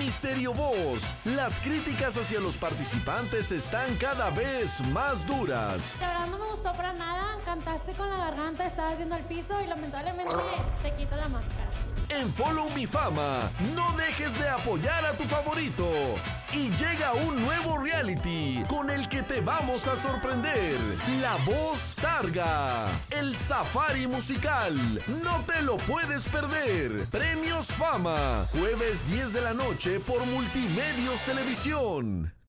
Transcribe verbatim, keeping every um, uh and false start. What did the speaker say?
Misterio Voz. Las críticas hacia los participantes están cada vez más duras. La verdad no me gustó para nada. Cantaste con la garganta, estabas viendo el piso y lamentablemente te quito la máscara. En Follow Mi Fama, no dejes de apoyar a tu favorito. Y llega un nuevo reality con el que te vamos a sorprender. La Voz Targa, el safari musical. No te lo puedes perder. Premios Fama, jueves diez de la noche por Multimedios Televisión.